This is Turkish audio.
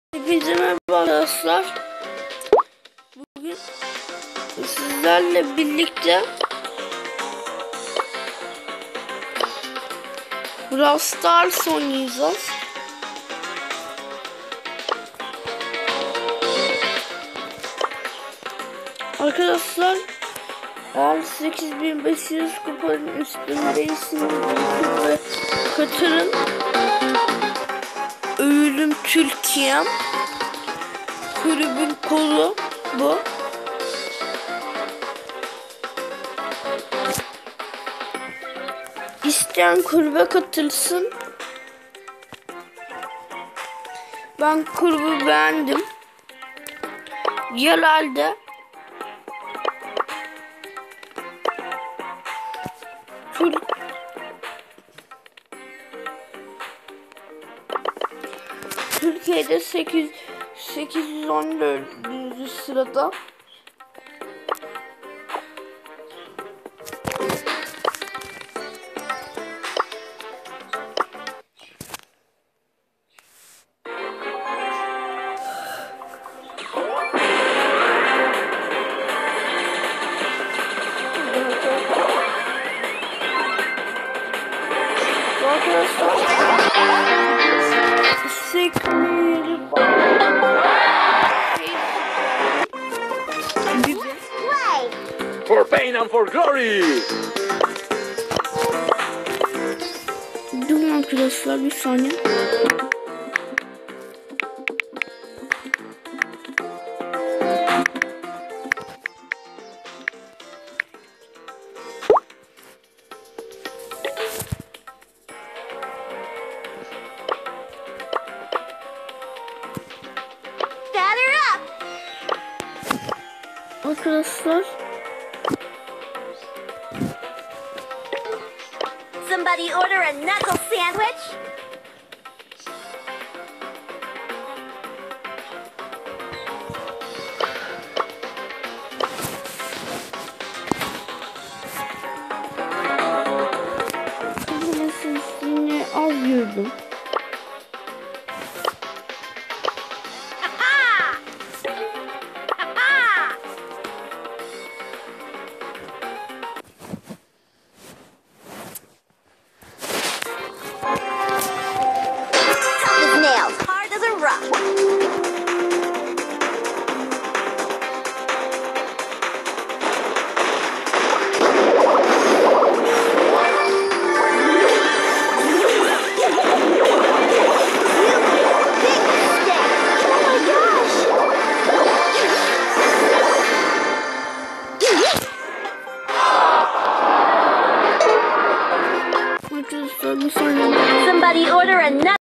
Hepinize merhaba arkadaşlar. Bugün sizlerle birlikte Brawl Stars oynayacağız. Arkadaşlar, eğer 8500 kupanın üstündeyseniz ve katılın. Övülüm Türkiye'm. Kulübün kolu bu. İsteyen kulübe katılsın. Ben kulübü beğendim. Genelde Türkiye'de 814. sırada. For pain and for glory. Durun arkadaşlar, bir saniye. Arkadaşlar, somebody order a knuckle sandwich? bu sesini az gördüm. Somebody order a nut.